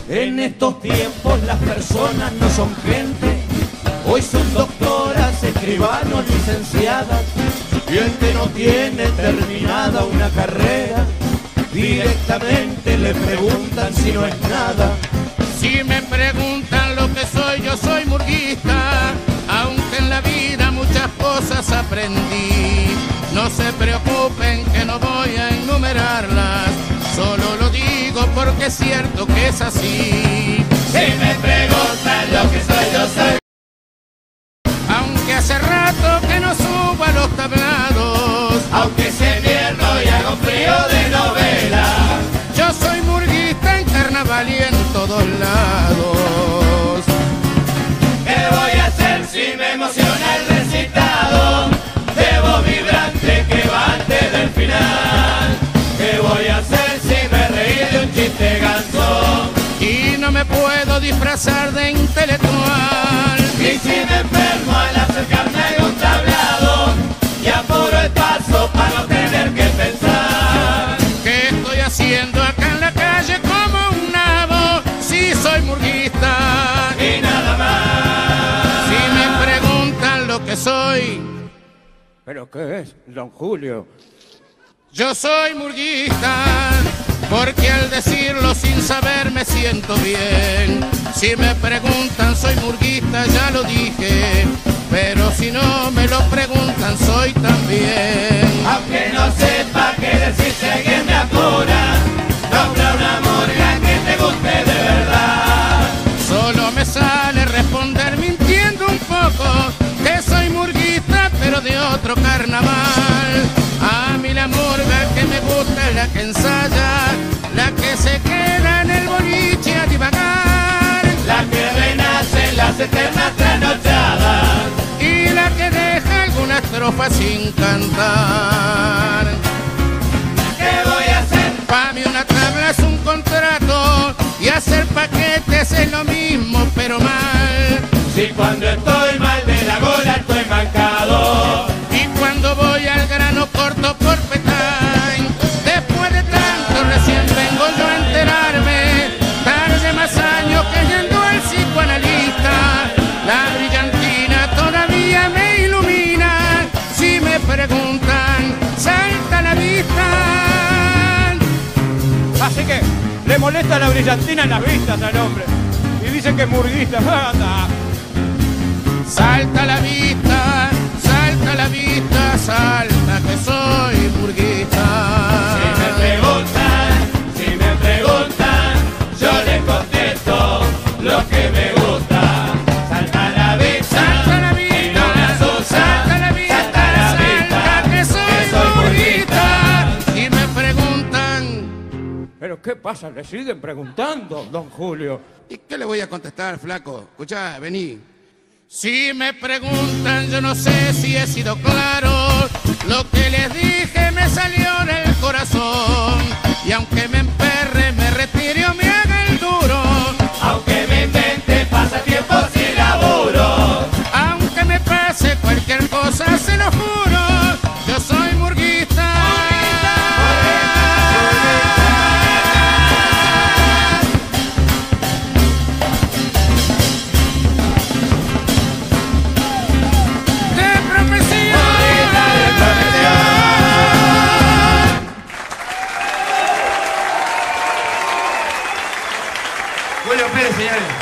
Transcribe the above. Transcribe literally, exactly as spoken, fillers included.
En estos tiempos las personas no son gente, hoy son doctoras, escribanos, licenciadas, y el que no tiene terminada una carrera, directamente le preguntan si no es nada. Si me preguntan lo que soy, yo soy murguista, aunque en la vida muchas cosas aprendí. No se preocupen que no voy a enumerarlas, solo lo digo porque es cierto que es así. Si me preguntan lo que soy, yo soy. Aunque hace rato que no subo a los tablados, aunque sea invierno y haga un frío de novela, yo soy murguista en carnaval y en todos lados. ¿Qué voy a hacer si me emociona el recitado de voz vibrante que va antes del final? ¿Qué voy a hacer si me reí de un chiste ganso? Y no me puedo disfrazar de intelectual. Y si me enfermo al acercarme a un tablado y apuro el paso para no tener que pensar. ¿Qué estoy haciendo acá en la calle como un nabo si soy murguista? Y nada más. Si me preguntan lo que soy, ¿pero qué es, don Julio? yo soy murguista, porque al decirlo sin saber me siento bien. Si me preguntan soy murguista, ya lo dije, pero si no me lo preguntan soy también. Aunque no sepa qué decir si alguien me apura, nombra una murga que te guste de verdad. Solo me sale responder mintiendo un poco, que soy murguista pero de otro carnaval. A mí la murga que me gusta es la que ensaya, la que se queda en el boliche a divagar, la que renace en las eternas trasnochadas y la que deja alguna estrofa sin cantar. ¿Qué voy a hacer? Pa' mí una tabla es un contrato y hacer paquetes es lo mismo pero mal. Si cuando estoy mal de la gola estoy mancado, y cuando voy al grano corto por petine, después de tanto recién vengo yo a enterarme, tarde más años que yendo al psicoanalista, la brillantina todavía me ilumina. Si me preguntan, salta a la vista. Así que le molesta la brillantina en las vistas al hombre y dice que es murguista. ¡Anda! Salta a la vista, salta a la vista, salta que soy murguista. Si me preguntan, si me preguntan, yo les contesto lo que me gusta. Salta a la vista, Salta a la vista, y no me asusta. salta a la vista, Salta a la vista, salta que soy, que soy murguista. Y me preguntan, ¿Pero qué pasa? Le siguen preguntando, don Julio. ¿y qué le voy a contestar, flaco? Escuchá, vení. Si me preguntan, yo no sé si he sido claro, lo que les dije me salió del corazón, y aunque me emperre, me retire o me haga el duro, Aunque me invente pasatiempos y laburo, aunque me pase cualquier cosa, se lo juro, yo soy murguista. De profesión. Julio Pérez, señores.